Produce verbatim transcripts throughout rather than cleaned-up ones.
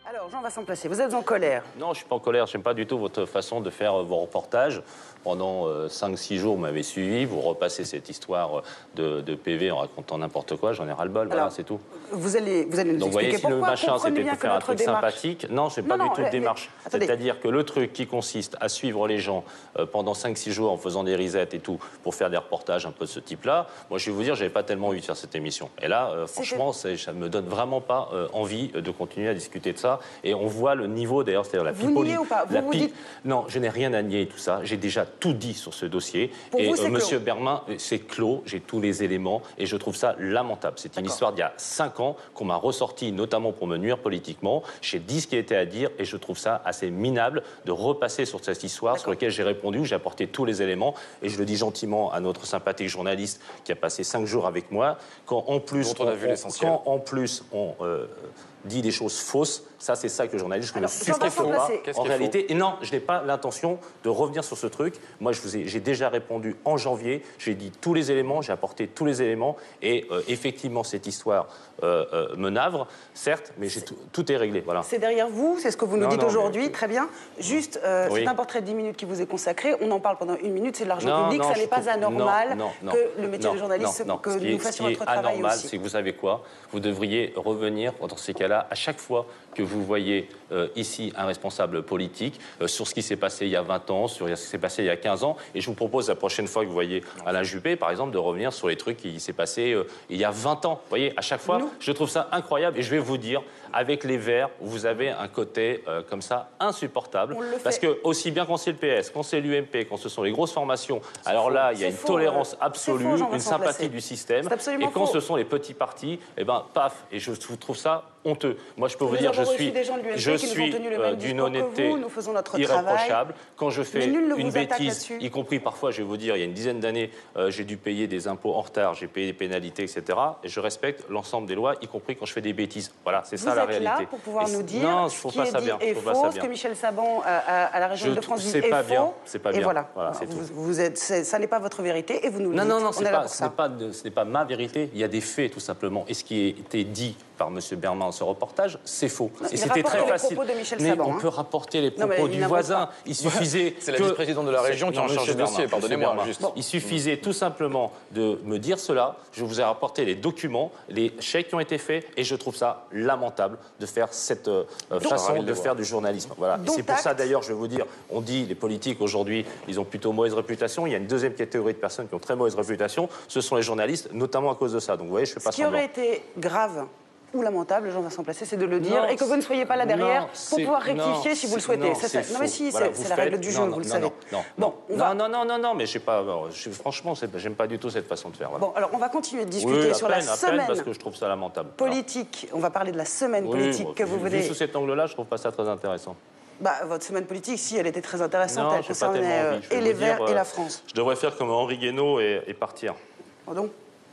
Alors, Jean-Vincent Placé, vous êtes en colère? Non, je ne suis pas en colère. Je n'aime pas du tout votre façon de faire vos reportages. Pendant euh, cinq six jours, vous m'avez suivi. Vous repassez cette histoire de, de P V en racontant n'importe quoi. J'en ai ras-le-bol. Voilà, c'est tout. Vous allez, vous allez nous Donc, vous voyez, si pourquoi. le machin, c'était bien pour faire un truc démarche... sympathique. Non, je n'ai pas non, du non, tout de mais, démarche. C'est-à-dire que le truc qui consiste à suivre les gens euh, pendant cinq six jours en faisant des risettes et tout, pour faire des reportages un peu de ce type-là, moi, je vais vous dire, je n'avais pas tellement envie de faire cette émission. Et là, euh, franchement, ça ne me donne vraiment pas euh, envie de continuer à discuter de ça. Et on voit le niveau, d'ailleurs, c'est-à-dire la Vous niez ou pas? Vous vous dites... Non, je n'ai rien à nier tout ça. J'ai déjà tout dit sur ce dossier. Pour et vous, euh, Monsieur Bermin, c'est clos. J'ai tous les éléments et je trouve ça lamentable. C'est une histoire d'il y a cinq ans qu'on m'a ressorti, notamment pour me nuire politiquement. J'ai dit ce qui était à dire et je trouve ça assez minable de repasser sur cette histoire sur laquelle j'ai répondu, où j'ai apporté tous les éléments. Et je le dis gentiment à notre sympathique journaliste qui a passé cinq jours avec moi, quand en plus, on, on, on, quand en plus on euh, dit des choses fausses, ça c'est ça que le journaliste ne supporte pas en réalité. Et non, je n'ai pas l'intention de revenir sur ce truc. Moi, je vous ai, j'ai déjà répondu en janvier, j'ai dit tous les éléments, j'ai apporté tous les éléments et euh, effectivement cette histoire euh, euh, me navre, certes, mais j'ai tout, tout est réglé. Voilà. C'est derrière vous, c'est ce que vous nous non, dites aujourd'hui, mais... très bien. Juste, euh, oui. c'est un portrait de dix minutes qui vous est consacré, on en parle pendant une minute, c'est de l'argent non, public, non, ça n'est pas anormal non, non, que le métier non, de journaliste, non, non. que ce nous fassions notre travail aussi. Ce qui est anormal, c'est que vous savez quoi, vous devriez revenir dans ces cas-là à chaque fois que vous voyez euh, ici un responsable politique euh, sur ce qui s'est passé il y a vingt ans, sur ce qui s'est passé il y a quinze ans. Et je vous propose la prochaine fois que vous voyez Alain Juppé, par exemple, de revenir sur les trucs qui s'est passé euh, il y a vingt ans. Vous voyez, à chaque fois, Nous. je trouve ça incroyable. Et je vais vous dire, avec les Verts, vous avez un côté euh, comme ça insupportable. Parce que aussi bien quand c'est le P S, quand c'est l'U M P, quand ce sont les grosses formations, alors faux. là, il y a une faux, tolérance euh, absolue, faux, une sympathie Placé. du système. Et quand faux. ce sont les petits partis, eh ben, paf. Et je trouve ça honteux. Moi, je peux vous, vous dire, je suis, je suis euh, d'une honnêteté irréprochable. Quand je fais une bêtise, y compris parfois, je vais vous dire, il y a une dizaine d'années, euh, j'ai dû payer des impôts en retard, j'ai payé des pénalités, et cetera. Et je respecte l'ensemble des lois, y compris quand je fais des bêtises. Voilà, c'est ça la réalité. Vous êtes là pour pouvoir et nous dire non, ce qui est dit est faux, ce que Michel Saban à la région de France dit est faux. C'est pas bien. Et voilà, voilà c'est vous, tout. vous êtes, ça n'est pas votre vérité et vous nous le non, dites. Non, non, ce n'est pas, pas, pas ma vérité. Il y a des faits, tout simplement. Et ce qui a été dit par M. Bermin dans ce reportage, c'est faux. Non, et c'était très facile. De Michel mais Saban, on hein. peut rapporter les propos non, du voisin. pas. Il suffisait. C'est la vice-présidente de la région qui est en charge du dossier, pardonnez-moi. Bon. Il suffisait tout simplement de me dire cela. Je vous ai rapporté les documents, les chèques qui ont été faits, et je trouve ça lamentable de faire cette euh, façon de faire du journalisme. Voilà. C'est pour ça d'ailleurs, je vais vous dire, on dit les politiques aujourd'hui, ils ont plutôt mauvaise réputation. Il y a une deuxième catégorie de personnes qui ont très mauvaise réputation. Ce sont les journalistes, notamment à cause de ça. Donc vous voyez, je fais pas semblant. Ce qui aurait été grave ou lamentable, Jean-Vincent Placé, c'est de le dire, non, et que vous ne soyez pas là derrière non, pour pouvoir rectifier non, si vous le souhaitez. Non, c'est c'est non mais si, voilà, c'est la règle du jeu, non, vous non, le non, savez. Non, non, bon, on non, va... non, non, non, non, mais je sais pas. Je, franchement, j'aime pas du tout cette façon de faire. Voilà. Bon, alors on va continuer de discuter oui, sur peine, la semaine parce que je trouve ça lamentable. politique. Alors. On va parler de la semaine oui, politique bon, que vous venez. Vu sous cet angle-là, je trouve pas ça très intéressant. Bah, votre semaine politique, si, elle était très intéressante. Non, elle concernait euh, et les Verts et la France. Je devrais faire comme Henri Guénaud et, et partir. Pardon?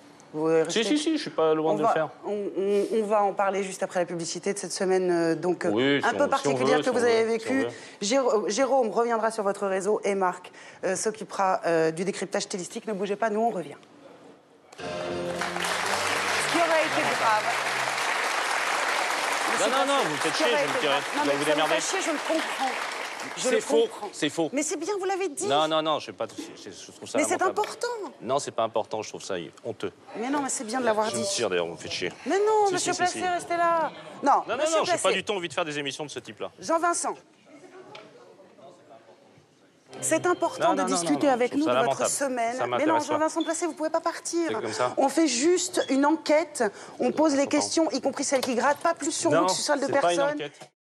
Si, si, si, je suis pas loin on de va, le faire. On, on, on va en parler juste après la publicité de cette semaine euh, donc, oui, un si peu on, particulière si on veut, que si vous avez veut, vécue. Si Jérôme, Jérôme reviendra sur votre réseau et Marc euh, s'occupera euh, du décryptage stylistique. Ne bougez pas, nous on revient. Ce qui aurait été grave. Non, non, non, vous me faites chier, je me dirais. Non, mais vous ça démerdez. me fait chier, je le comprends. C'est faux, c'est faux. Mais c'est bien, vous l'avez dit. Non, non, non, je, pas, je, je trouve ça mais c'est lamentable. important. Non, c'est pas important, je trouve ça honteux. Mais non, mais c'est bien de l'avoir dit. Je me tire d'ailleurs, vous me faites chier. Mais non, si, monsieur si, Placé, si, si. restez là. Non, non, non, non, j'ai pas du tout envie de faire des émissions de ce type-là. Jean-Vincent. C'est important non, non, de discuter non, non, avec nous de votre lamentable. semaine. Mais non, Jean-Vincent Placé, vous ne pouvez pas partir. Comme ça. On fait juste une enquête, on pose les questions, y compris celles qui grattent, pas plus sur non, vous que sur celles de personne. personne.